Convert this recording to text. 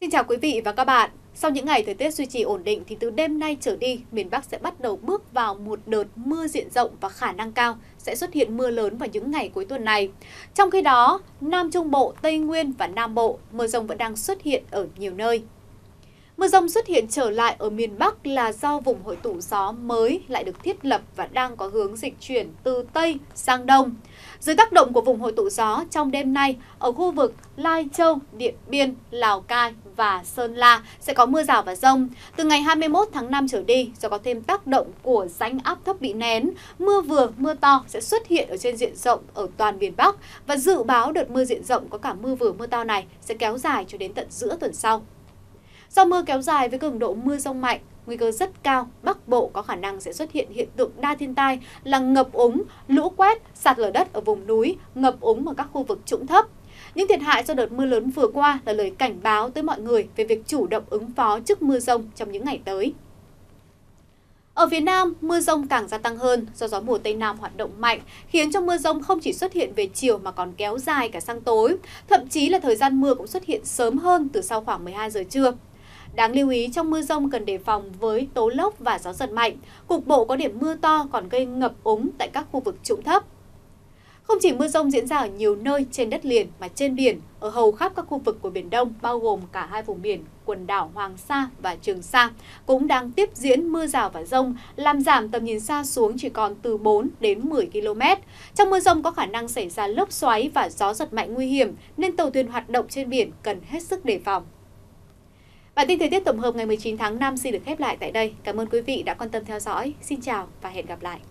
Xin chào quý vị và các bạn. Sau những ngày thời tiết duy trì ổn định thì từ đêm nay trở đi, miền Bắc sẽ bắt đầu bước vào một đợt mưa diện rộng và khả năng cao sẽ xuất hiện mưa lớn vào những ngày cuối tuần này. Trong khi đó, Nam Trung Bộ, Tây Nguyên và Nam Bộ, mưa rông vẫn đang xuất hiện ở nhiều nơi. Mưa rông xuất hiện trở lại ở miền Bắc là do vùng hội tụ gió mới lại được thiết lập và đang có hướng dịch chuyển từ Tây sang Đông. Dưới tác động của vùng hội tụ gió, trong đêm nay, ở khu vực Lai Châu, Điện Biên, Lào Cai và Sơn La sẽ có mưa rào và dông. Từ ngày 21 tháng 5 trở đi, do có thêm tác động của rãnh áp thấp bị nén, mưa vừa, mưa to sẽ xuất hiện ở trên diện rộng ở toàn miền Bắc và dự báo đợt mưa diện rộng có cả mưa vừa mưa to này sẽ kéo dài cho đến tận giữa tuần sau. Do mưa kéo dài với cường độ mưa dông mạnh, nguy cơ rất cao, Bắc Bộ có khả năng sẽ xuất hiện hiện tượng đa thiên tai là ngập úng, lũ quét, sạt lở đất ở vùng núi, ngập úng ở các khu vực trũng thấp. Những thiệt hại do đợt mưa lớn vừa qua là lời cảnh báo tới mọi người về việc chủ động ứng phó trước mưa dông trong những ngày tới. Ở phía Nam, mưa dông càng gia tăng hơn do gió mùa Tây Nam hoạt động mạnh, khiến cho mưa dông không chỉ xuất hiện về chiều mà còn kéo dài cả sang tối. Thậm chí là thời gian mưa cũng xuất hiện sớm hơn từ sau khoảng 12 giờ trưa. Đáng lưu ý trong mưa dông cần đề phòng với tố lốc và gió giật mạnh. Cục bộ có điểm mưa to còn gây ngập úng tại các khu vực trũng thấp. Không chỉ mưa dông diễn ra ở nhiều nơi trên đất liền mà trên biển, ở hầu khắp các khu vực của Biển Đông bao gồm cả hai vùng biển quần đảo Hoàng Sa và Trường Sa cũng đang tiếp diễn mưa rào và dông, làm giảm tầm nhìn xa xuống chỉ còn từ 4 đến 10 km. Trong mưa dông có khả năng xảy ra lốc xoáy và gió giật mạnh nguy hiểm nên tàu thuyền hoạt động trên biển cần hết sức đề phòng. Bản tin thời tiết tổng hợp ngày 19 tháng 5 xin được khép lại tại đây. Cảm ơn quý vị đã quan tâm theo dõi. Xin chào và hẹn gặp lại.